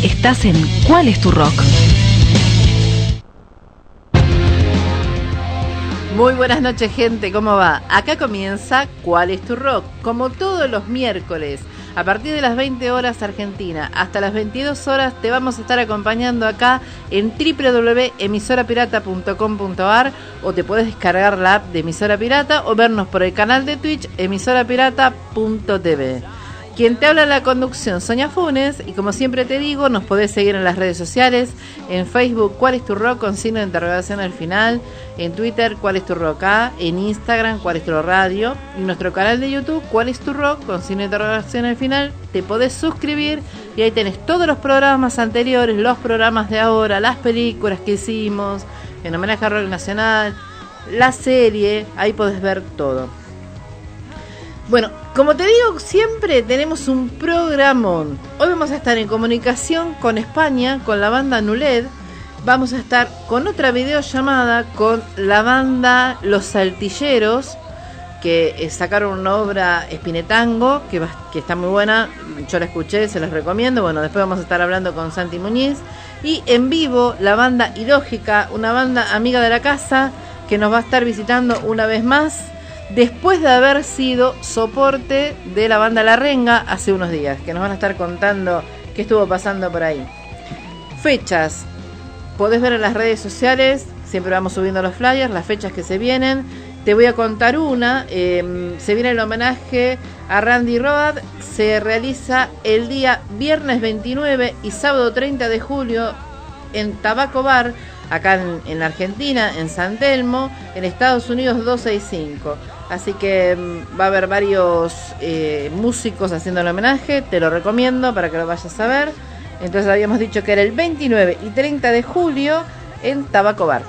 Estás en ¿Cuál es tu rock? Muy buenas noches, gente, ¿cómo va? Acá comienza ¿Cuál es tu rock? Como todos los miércoles, a partir de las 20 horas Argentina hasta las 22 horas te vamos a estar acompañando acá en www.emisorapirata.com.ar, o te puedes descargar la app de Emisora Pirata o vernos por el canal de Twitch emisorapirata.tv. Quien te habla en la conducción, Sonia Funes, y como siempre te digo, nos podés seguir en las redes sociales, en Facebook, ¿Cuál es tu rock? Con signo de interrogación al final, en Twitter, ¿Cuál es tu rock? En Instagram, ¿Cuál es tu rock radio? En nuestro canal de YouTube, ¿Cuál es tu rock? Con signo de interrogación al final, te podés suscribir y ahí tenés todos los programas anteriores, los programas de ahora, las películas que hicimos, en homenaje a rock nacional, la serie, ahí podés ver todo. Bueno, como te digo, siempre tenemos un programón. Hoy vamos a estar en comunicación con España, con la banda Nuled. Vamos a estar con otra videollamada con la banda Los Saltilleros, que sacaron una obra Espinetango, que está muy buena. Yo la escuché, se las recomiendo. Bueno, después vamos a estar hablando con Santi Muñiz. Y en vivo, la banda Ilógica, una banda amiga de la casa, que nos va a estar visitando una vez más, después de haber sido soporte de la banda La Renga hace unos días, que nos van a estar contando qué estuvo pasando por ahí. Fechas, podés ver en las redes sociales, siempre vamos subiendo los flyers, las fechas que se vienen. Te voy a contar una, se viene el homenaje a Randy Road, se realiza el día viernes 29 y sábado 30 de julio en Tabaco Bar, acá en la Argentina, en San Telmo, en Estados Unidos 265. Así que va a haber varios músicos haciendo el homenaje, te lo recomiendo para que lo vayas a ver. Entonces habíamos dicho que era el 29 y 30 de julio en Tabaco Bar.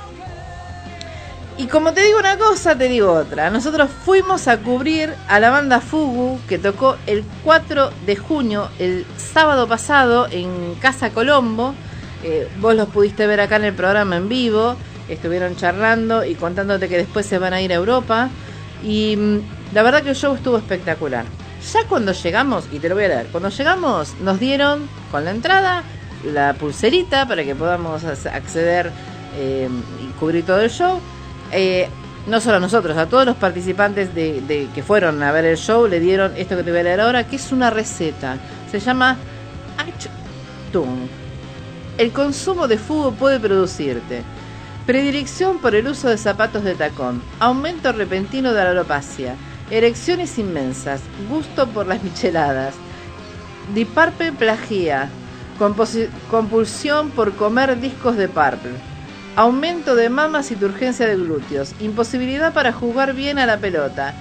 Y como te digo una cosa, te digo otra. Nosotros fuimos a cubrir a la banda Fugu, que tocó el 4 de junio, el sábado pasado, en Casa Colombo. Vos los pudiste ver acá en el programa en vivo. Estuvieron charlando y contándote que después se van a ir a Europa. Y la verdad que el show estuvo espectacular. Ya cuando llegamos, y te lo voy a leer, cuando llegamos nos dieron con la entrada la pulserita para que podamos acceder y cubrir todo el show. No solo a nosotros, a todos los participantes de que fueron a ver el show le dieron esto que te voy a leer ahora, que es una receta. Se llama Achtung. El consumo de Fugu puede producirte predilección por el uso de zapatos de tacón, aumento repentino de la alopecia, erecciones inmensas, gusto por las micheladas, Deep Purple plagia, compulsión por comer discos de Purple, aumento de mamas y turgencia de glúteos, imposibilidad para jugar bien a la pelota,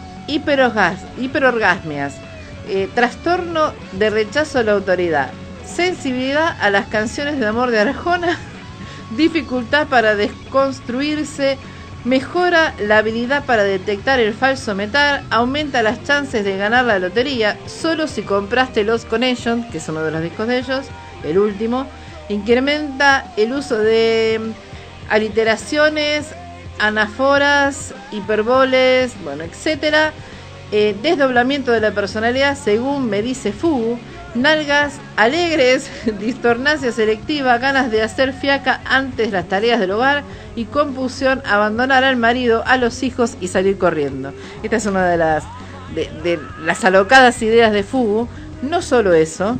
hiperorgasmias, trastorno de rechazo a la autoridad, sensibilidad a las canciones de amor de Arjona, dificultad para desconstruirse, mejora la habilidad para detectar el falso metal, aumenta las chances de ganar la lotería solo si compraste Lost Connection, que es uno de los discos de ellos, el último, incrementa el uso de aliteraciones, anáforas, hiperboles, bueno, etcétera, desdoblamiento de la personalidad según me dice Fugu, nalgas alegres, distornancia selectiva, ganas de hacer fiaca antes las tareas del hogar y compulsión a abandonar al marido, a los hijos y salir corriendo. Esta es una de las alocadas ideas de Fugu. No solo eso,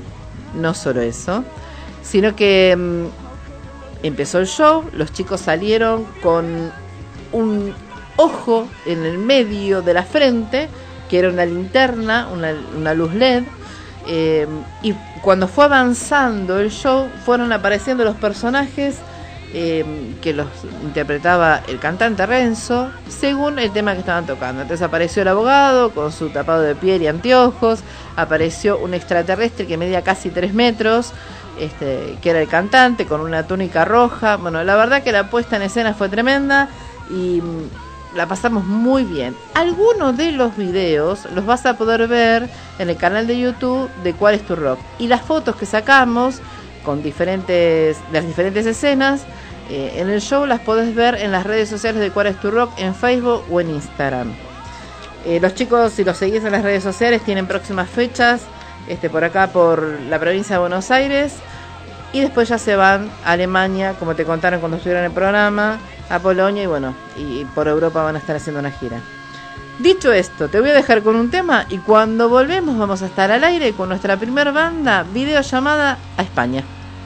sino que empezó el show, los chicos salieron con un ojo en el medio de la frente, que era una linterna, una luz LED. Y cuando fue avanzando el show, fueron apareciendo los personajes que los interpretaba el cantante Renzo, según el tema que estaban tocando. Entonces apareció el abogado con su tapado de piel y anteojos, apareció un extraterrestre que medía casi 3 metros, que era el cantante, con una túnica roja. Bueno, la verdad que la puesta en escena fue tremenda y la pasamos muy bien. Algunos de los videos los vas a poder ver en el canal de YouTube de ¿Cuál es tu rock? Y las fotos que sacamos con las diferentes escenas en el show las podés ver en las redes sociales de ¿Cuál es tu rock? En Facebook o en Instagram. Los chicos, si los seguís en las redes sociales, tienen próximas fechas por acá por la provincia de Buenos Aires. y después ya se van a Alemania, como te contaron cuando estuvieron en el programa, a Polonia, y bueno, y por Europa van a estar haciendo una gira. Dicho esto, te voy a dejar con un tema, y cuando volvemos vamos a estar al aire con nuestra primer banda, videollamada a España.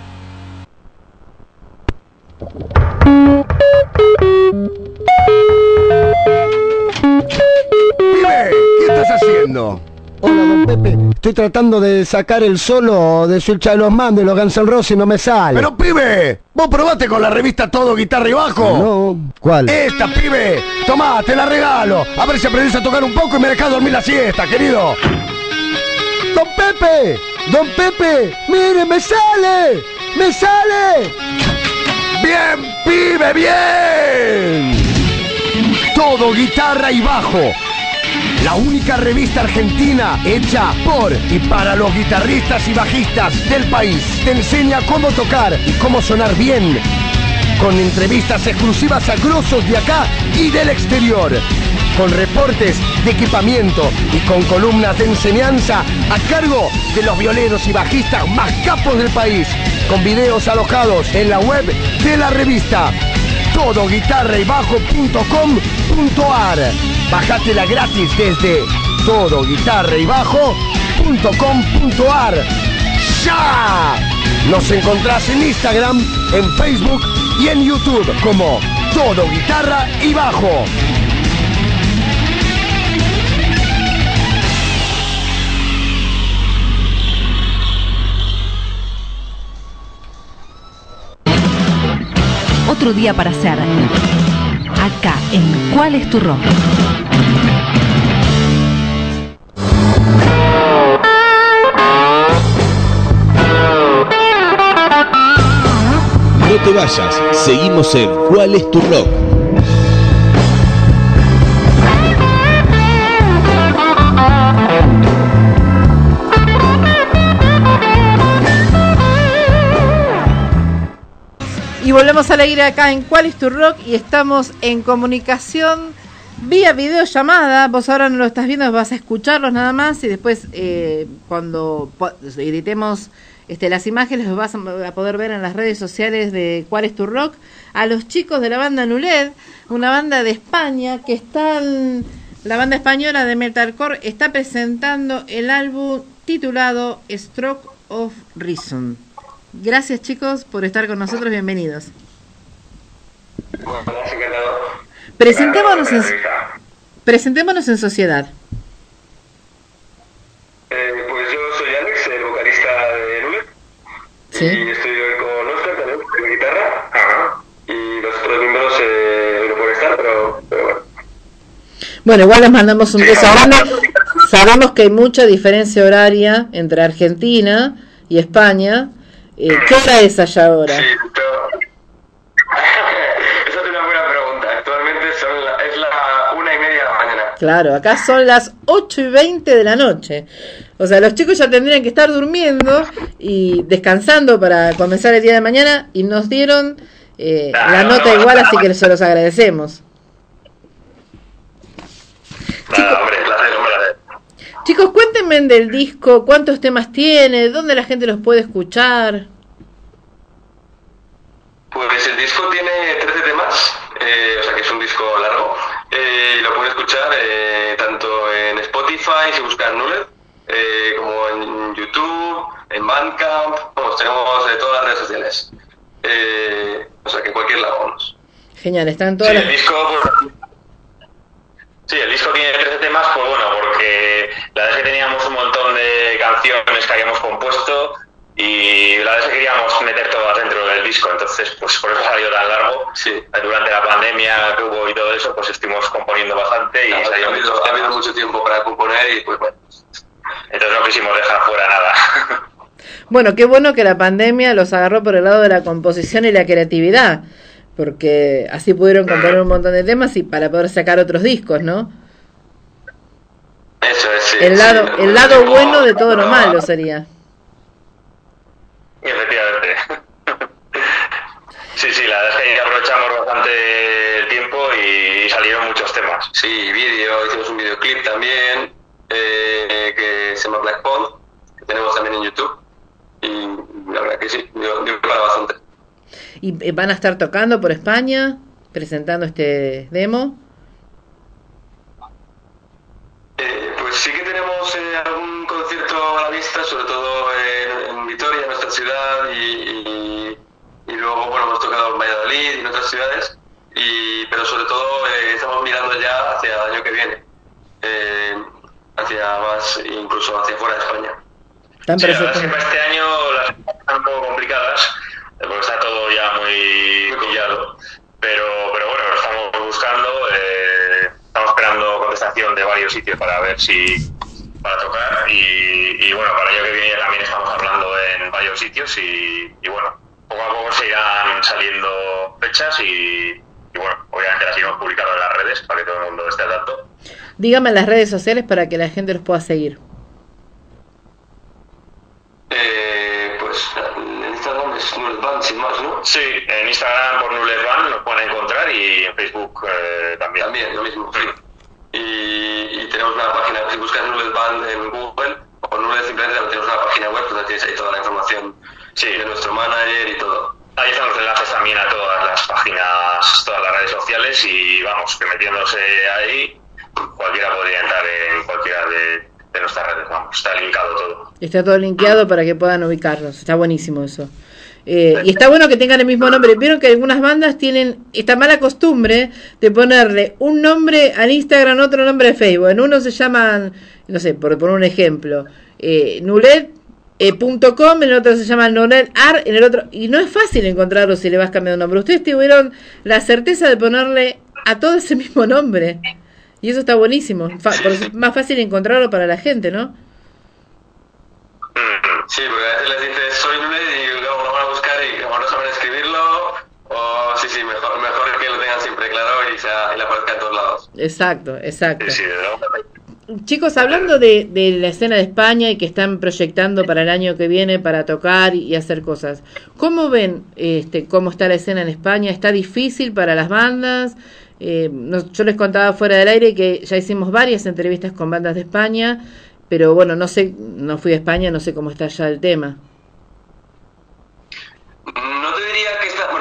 Pibe, ¿qué estás haciendo? Hola, don Pepe. Estoy tratando de sacar el solo de Switch de los Man de los Guns N' Roses y no me sale. Pero pibe, ¿vos probaste con la revista Todo Guitarra y Bajo? No, ¿cuál? Esta, pibe, tomá, te la regalo. A ver si aprendés a tocar un poco y me dejás dormir la siesta, querido. ¡Don Pepe! ¡Don Pepe! ¡Mire, me sale! ¡Me sale! ¡Bien, pibe, bien! Todo Guitarra y Bajo. La única revista argentina hecha por y para los guitarristas y bajistas del país. Te enseña cómo tocar y cómo sonar bien. Con entrevistas exclusivas a grosos de acá y del exterior. Con reportes de equipamiento y con columnas de enseñanza a cargo de los violeros y bajistas más capos del país. Con videos alojados en la web de la revista todoguitarraybajo.com.ar. Bajátela gratis desde todoguitarraybajo.com.ar. ¡Ya! Nos encontrás en Instagram, en Facebook y en YouTube como Todo Guitarra y Bajo. Otro día para hacer. Acá en ¿Cuál es tu rock? No te vayas, seguimos en ¿Cuál es tu rock? Y volvemos a leer acá en ¿Cuál es tu rock? Y estamos en comunicación vía videollamada. Vos ahora no lo estás viendo, vas a escucharlos nada más, y después cuando editemos las imágenes los vas a poder ver en las redes sociales de ¿Cuál es tu rock? A los chicos de la banda Nuled, una banda de España que están, la banda española de metalcore está presentando el álbum titulado Stroke of Reason. Gracias, chicos, por estar con nosotros. Bienvenidos. Presentémonos en sociedad. Pues yo soy Alex, el vocalista de Nuled. ¿Sí? Y estoy hoy con Oscar también, de guitarra. Ajá. Y los otros miembros no pueden estar, pero bueno. Bueno, igual les mandamos un beso. Sabemos que hay mucha diferencia horaria entre Argentina y España. ¿Qué hora es allá ahora? Sí, esa es una buena pregunta. Actualmente es la 1:30 de la mañana. Claro, acá son las 8:20 de la noche. O sea, los chicos ya tendrían que estar durmiendo y descansando para comenzar el día de mañana, y nos dieron la nota igual, así que se los agradecemos. Hombre, placer. Chicos, cuéntenme del disco, cuántos temas tiene, dónde la gente los puede escuchar. Pues el disco tiene 13 temas, o sea que es un disco largo. Lo pueden escuchar tanto en Spotify, si buscan Nuled, como en YouTube, en Bandcamp, tenemos todas las redes sociales. O sea que en cualquier lado vamos. Genial, están todas las... Sí, el disco tiene 13 temas, pues bueno, porque la verdad es que teníamos un montón de canciones que habíamos compuesto y la verdad es que queríamos meter todas dentro del disco, entonces pues por eso ha salido tan largo. Sí. Durante la pandemia que hubo y todo eso, pues estuvimos componiendo bastante y ha habido mucho tiempo para componer y pues bueno, entonces no quisimos dejar fuera nada. Bueno, qué bueno que la pandemia los agarró por el lado de la composición y la creatividad, porque así pudieron componer un montón de temas y para poder sacar otros discos, ¿no? Eso es, sí. El lado bueno de todo lo malo sería. Efectivamente. Sí, la verdad es que aprovechamos bastante el tiempo y salieron muchos temas. Sí, hicimos un videoclip también, que se llama Black Pond, que tenemos también en YouTube. Y la verdad que sí, dio ¿Y van a estar tocando por España, presentando este demo? Pues sí que tenemos algún concierto a la vista, sobre todo en Vitoria, en nuestra ciudad, y luego bueno, hemos tocado en Valladolid y en otras ciudades, pero sobre todo estamos mirando ya hacia el año que viene, hacia más, incluso hacia fuera de España. Sí, la verdad es que para este año las cosas están un poco complicadas, porque está todo ya muy pillado, pero bueno, lo estamos buscando, estamos esperando contestación de varios sitios para ver si para tocar, y bueno, para el año que viene también estamos hablando en varios sitios, y bueno, poco a poco se irán saliendo fechas, y bueno, obviamente las iremos publicando en las redes para que todo el mundo esté al tanto. Dígame las redes sociales para que la gente los pueda seguir. Pues en Instagram es Nullesband, sin más, ¿no? Sí, en Instagram por Nullesband nos pueden encontrar, y en Facebook también. También, lo mismo, sí. Y tenemos una página, si buscas Nullesband en Google, o Nullesband simplemente tenemos una página web donde tienes ahí toda la información de nuestro manager y todo. Ahí están los enlaces también a todas las páginas, todas las redes sociales, y vamos, que metiéndose ahí, cualquiera podría entrar en cualquiera de nuestras redes, vamos, está linkado todo. Está todo linkeado para que puedan ubicarlos, está buenísimo eso. Y está bueno que tengan el mismo nombre. Vieron que algunas bandas tienen esta mala costumbre de ponerle un nombre al Instagram, otro nombre a Facebook. En uno se llaman, no sé, por poner un ejemplo, Nulet.com, en el otro se llama Nulet.ar, en el otro, y no es fácil encontrarlo si le vas cambiando nombre. Ustedes tuvieron la certeza de ponerle a todo ese mismo nombre, y eso está buenísimo. Es más fácil encontrarlo para la gente, ¿no? Sí, porque a veces les dices soy Nulet y luego lo van a buscar y como no saben escribirlo, o sí, mejor que lo tengan siempre claro y la aparezca en todos lados. Exacto. Sí, Chicos, hablando de la escena de España y que están proyectando para el año que viene para tocar y hacer cosas, ¿cómo ven cómo está la escena en España? ¿Está difícil para las bandas? Yo les contaba fuera del aire que ya hicimos varias entrevistas con bandas de España, pero bueno, no sé, no fui a España, no sé cómo está ya el tema. No te diría que está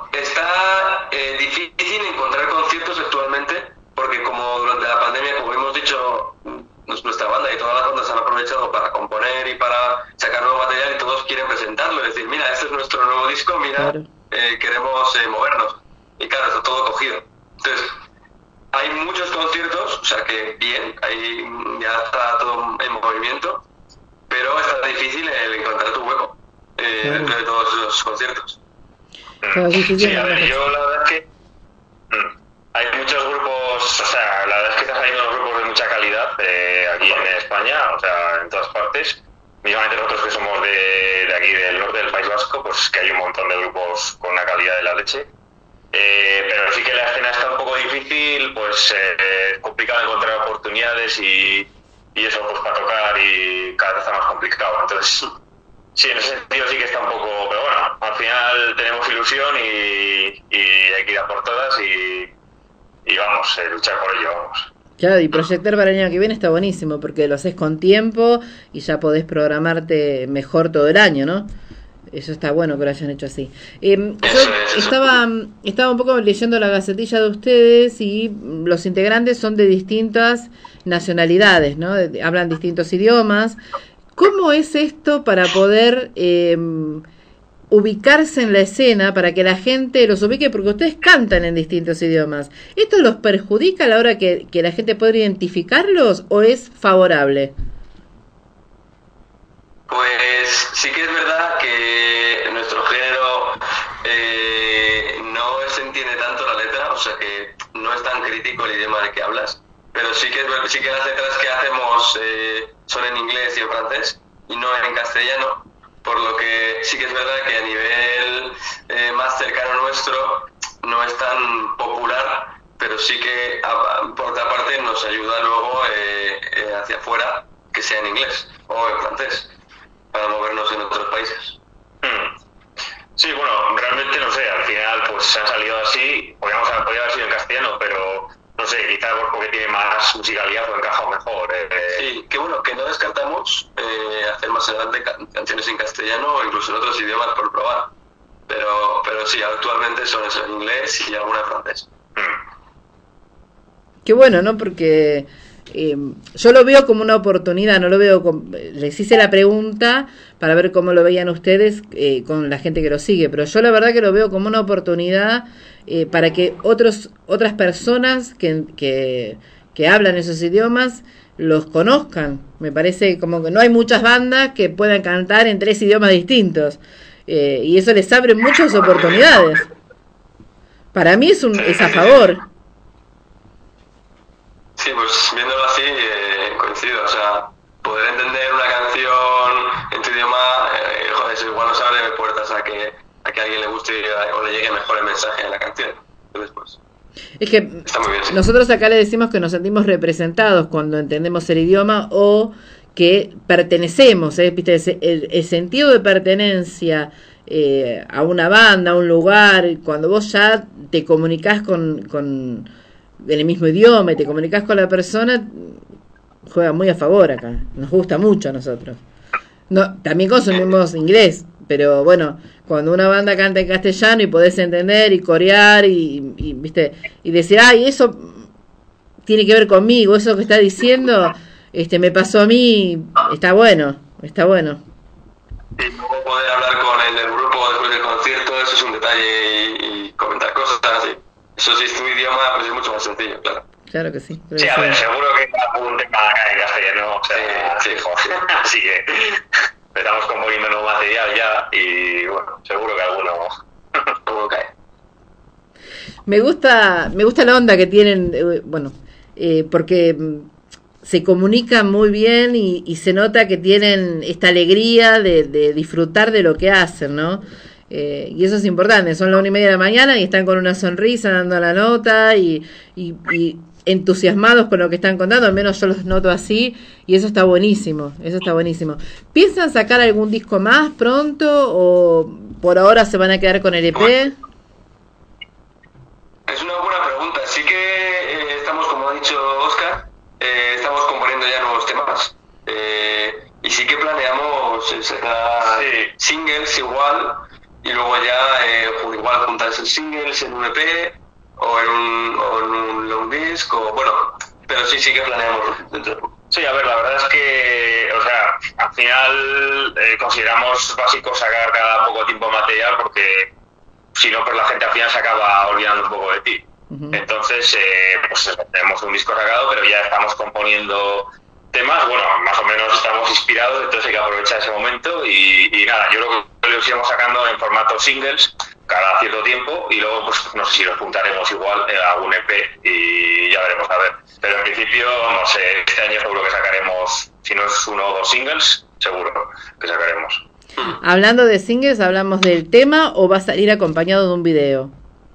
difícil encontrar conciertos actualmente, porque como durante la pandemia, como hemos dicho, nuestra banda y todas las bandas han aprovechado para componer y para sacar nuevo material, y todos quieren presentarlo, es decir, mira, este es nuestro nuevo disco, mira, claro. Queremos movernos, y claro, está todo cogido. Entonces, hay muchos conciertos, o sea que bien, ahí ya está todo en movimiento, pero está difícil el encontrar tu hueco dentro de todos los conciertos. Sí, a ver, yo la verdad es que hay muchos grupos, o sea, la verdad es que están saliendo grupos de mucha calidad aquí en España, o sea, en todas partes. Mismamente nosotros que somos de aquí del norte del País Vasco, pues que hay un montón de grupos con una calidad de la leche. Pero sí que la escena está un poco difícil, pues es complicado encontrar oportunidades y eso pues para tocar, y cada vez está más complicado. Entonces, sí, en ese sentido sí que está un poco, pero bueno, al final tenemos ilusión y hay que ir a por todas y vamos, luchar por ello, vamos. Claro, y proyectar para el año que viene está buenísimo, porque lo haces con tiempo y ya podés programarte mejor todo el año, ¿no? Eso está bueno que lo hayan hecho así. Yo estaba un poco leyendo la gacetilla de ustedes, y los integrantes son de distintas nacionalidades, ¿no? Hablan distintos idiomas. ¿Cómo es esto para poder ubicarse en la escena, para que la gente los ubique? Porque ustedes cantan en distintos idiomas. ¿Esto los perjudica a la hora que la gente pueda identificarlos, o es favorable? Pues sí que es verdad que en nuestro género no se entiende tanto la letra, o sea que no es tan crítico el idioma del que hablas, pero sí que las letras que hacemos son en inglés y en francés, y no en castellano, por lo que sí que es verdad que a nivel más cercano nuestro no es tan popular, pero sí que por otra parte nos ayuda luego hacia afuera que sea en inglés o en francés, para movernos en otros países. Sí, bueno, realmente no sé, al final pues se han salido así, podría haber sido en castellano, pero no sé, quizás porque tiene más musicalidad o encaja mejor. Sí, que bueno, que no descartamos hacer más adelante canciones en castellano o incluso en otros idiomas por probar, pero sí, actualmente son eso, en inglés y alguna en francés. Qué bueno, ¿no? Porque yo lo veo como una oportunidad, no lo veo como... Les hice la pregunta para ver cómo lo veían ustedes con la gente que lo sigue, pero yo la verdad que lo veo como una oportunidad para que otras personas que hablan esos idiomas los conozcan. Me parece como que no hay muchas bandas que puedan cantar en 3 idiomas distintos, y eso les abre muchas oportunidades. Para mí es a favor. Sí, pues viéndolo así, coincido. O sea, poder entender una canción en tu idioma, joder, eso igual nos abre puertas a que a alguien le guste o le llegue mejor el mensaje de la canción. Entonces, pues, es que está muy bien, sí. Nosotros acá le decimos que nos sentimos representados cuando entendemos el idioma o que pertenecemos, ¿viste? El sentido de pertenencia a una banda, a un lugar, cuando vos ya te comunicás con en el mismo idioma y te comunicás con la persona, juega muy a favor acá. Nos gusta mucho a nosotros. No, también consumimos inglés, pero bueno, cuando una banda canta en castellano y podés entender y corear y viste y decir, ay, eso tiene que ver conmigo, eso que está diciendo me pasó a mí, está bueno. Y luego poder hablar con el del grupo después del concierto, eso es un detalle, y comentar cosas así. Eso si es tu idioma, pues es mucho más sencillo, claro. Claro que sí. Sí, a ver, seguro que algún tema cae en castellano, o sea, sí. Así que estamos componiendo nuevo material ya y bueno, seguro que alguno cae. Me gusta la onda que tienen, porque se comunican muy bien y se nota que tienen esta alegría de disfrutar de lo que hacen, ¿no? Y eso es importante. Son las 1:30 de la mañana y están con una sonrisa dando la nota y entusiasmados con lo que están contando, al menos yo los noto así, y eso está buenísimo. ¿Piensan sacar algún disco más pronto o por ahora se van a quedar con el EP? Es una buena pregunta. Sí que estamos, como ha dicho Óscar, estamos componiendo ya nuevos temas. Y sí que planeamos sacar singles igual, y luego ya igual juntar esos singles en un EP o en un long disc, pero sí que planeamos dentro de poco. Sí, a ver, la verdad es que, o sea, al final consideramos básico sacar cada poco tiempo material porque si no, pues la gente al final se acaba olvidando un poco de ti. Uh-huh. Entonces, pues tenemos un disco sacado, pero ya estamos componiendo temas, bueno, más o menos estamos inspirados, entonces hay que aprovechar ese momento y nada, yo creo que los iremos sacando en formato singles cada cierto tiempo y luego pues no sé si los juntaremos igual en algún EP y ya veremos a ver. Pero en principio, no sé, este año seguro que sacaremos, si no es 1 o 2 singles, seguro que sacaremos. Hablando de singles, ¿hablamos del tema o va a salir acompañado de un video?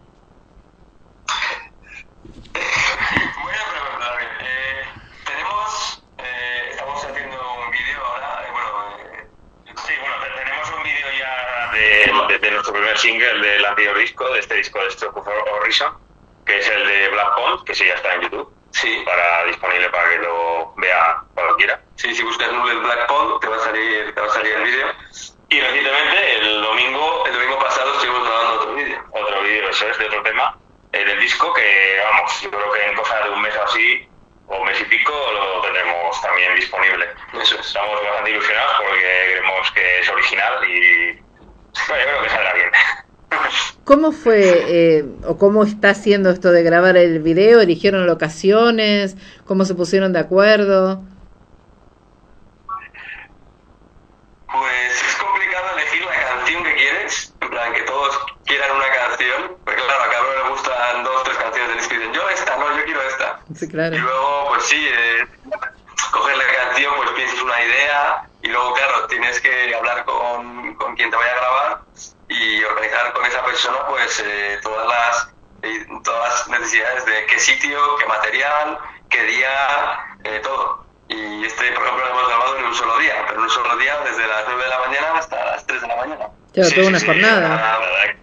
De nuestro primer single del anterior disco, de este disco de Stroke of Horizon, que es el de Black Pond, que sí ya está en YouTube, disponible para que lo vea cualquiera. Sí, si buscas Google Black Pond te va a salir el vídeo. Y recientemente, el domingo pasado estuvimos grabando otro vídeo, eso es, de otro tema, del disco, que vamos, yo creo que en cosa de un mes o así, o mes y pico, lo tendremos también disponible. Eso es. Estamos bastante ilusionados porque creemos que es original y bueno, yo creo que saldrá bien. ¿Cómo fue o cómo está haciendo esto de grabar el video? ¿Eligieron locaciones? ¿Cómo se pusieron de acuerdo? Pues es complicado elegir la canción que quieres, en plan que todos quieran una canción, porque claro, a cada uno le gustan 2 o 3 canciones del disco y dicen yo quiero esta. Sí, claro. Y luego, pues sí, coger la canción, pues piensas una idea y luego, claro, tienes que hablar con quien te vaya a grabar y organizar con esa persona pues todas las necesidades de qué sitio, qué material, qué día, todo. Y por ejemplo, lo hemos grabado en un solo día, pero en un solo día desde las 9 de la mañana hasta las 3 de la mañana. Claro, toda una jornada.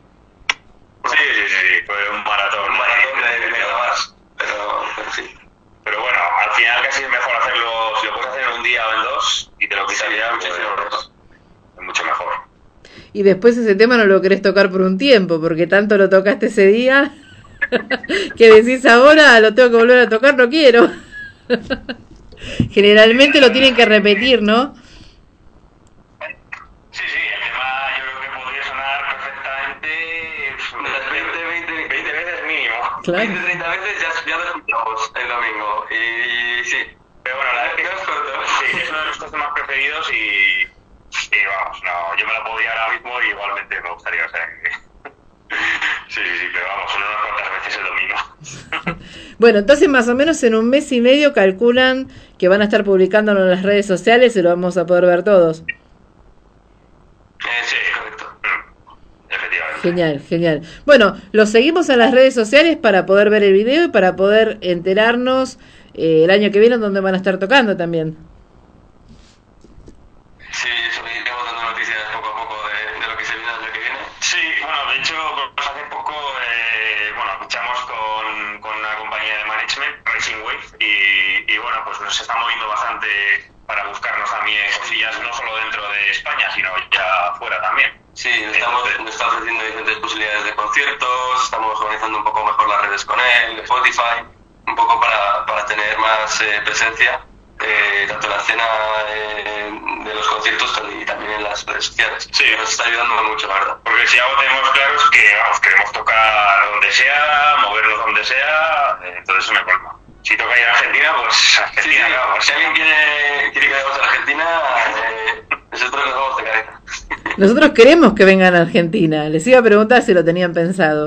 Sí, fue un maratón. De grabar, pero sí. Pero bueno, al final casi es mejor hacerlo, si lo puedes hacer en un día o en 2 y te lo quitas ya, muchísimo mejor. Es mucho mejor. y después ese tema no lo querés tocar por un tiempo, porque tanto lo tocaste ese día que decís ahora lo tengo que volver a tocar, no quiero. Generalmente lo tienen que repetir, ¿no? Sí, el tema yo creo que podría sonar perfectamente unas 20 veces mínimo. Claro. 20, 30 veces ya lo escuchamos el domingo. Y sí. Pero bueno, la verdad es que sí, es uno de nuestros temas preferidos y vamos, no, yo me la podía ahora mismo y igualmente me gustaría, o sea que... Sí, pero vamos, unas cuantas veces el domingo. Bueno, entonces más o menos en un mes y medio calculan que van a estar publicándolo en las redes sociales y lo vamos a poder ver todos. Sí, correcto. Efectivamente. Genial. Bueno, lo seguimos en las redes sociales para poder ver el video y para poder enterarnos el año que viene donde van a estar tocando también. Sí, eso iremos dando noticias poco a poco de lo que se viene el año que viene. Sí, bueno, de hecho, pues hace poco, fichamos con una compañía de management, Racing Wave, y bueno, pues nos está moviendo bastante para buscarnos también cosillas, no solo dentro de España, sino ya fuera también. Sí, nos está ofreciendo diferentes posibilidades de conciertos, estamos organizando un poco mejor las redes con él, Spotify, un poco para tener más presencia, tanto en la escena de los conciertos y también en las redes sociales. Sí, nos está ayudando mucho, la verdad. Porque si algo tenemos claro es que queremos tocar donde sea, movernos donde sea, entonces eso me colma. Si toca ir a Argentina, pues Argentina, sí. Claro. Si alguien quiere que vayamos a Argentina, nosotros nos vamos de cabeza. Nosotros queremos que vengan a Argentina. Les iba a preguntar si lo tenían pensado.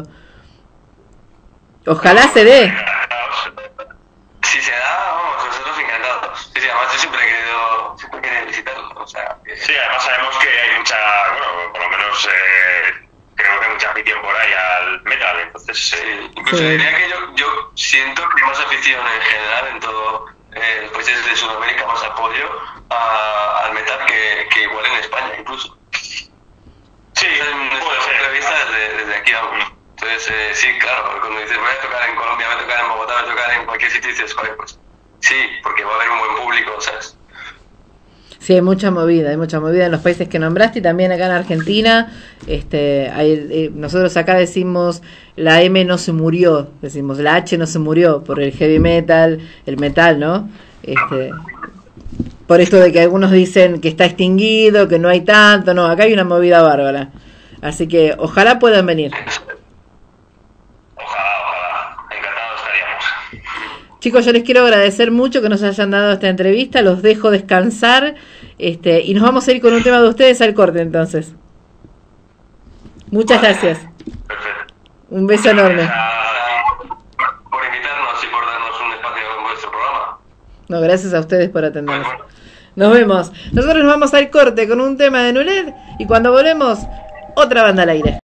Ojalá se dé. Si se da, vamos, nosotros encantados. Sí, además yo siempre he querido visitarlo. O sea, Sí, además sabemos que hay mucha, bueno, por lo menos creo que hay mucha afición por ahí al metal, entonces... sí. Incluso diría que yo siento que hay más afición en general en todo los países de Sudamérica, más apoyo al metal que igual en España incluso. Sí, puede ser. Vista desde aquí aún. Entonces, sí, claro, cuando dices voy a tocar en Colombia, voy a tocar en Bogotá, voy a tocar en cualquier sitio, dices, joder, pues sí, porque va a haber un buen público, ¿sabes? Sí, hay mucha movida en los países que nombraste y también acá en Argentina. Nosotros acá decimos la M no se murió, decimos la H no se murió por el heavy metal, el metal, ¿no? Por esto de que algunos dicen que está extinguido, que no hay tanto, no, acá hay una movida bárbara. Así que ojalá puedan venir. Ojalá, encantados estaríamos. Chicos, yo les quiero agradecer mucho que nos hayan dado esta entrevista, los dejo descansar, y nos vamos a ir con un tema de ustedes al corte entonces. Muchas gracias. Perfecto. Un beso enorme. Por invitarnos y por darnos un espacio en vuestro programa. No, gracias a ustedes por atendernos. Nos vemos. Nosotros nos vamos al corte con un tema de Nulet y cuando volvemos, otra banda al aire.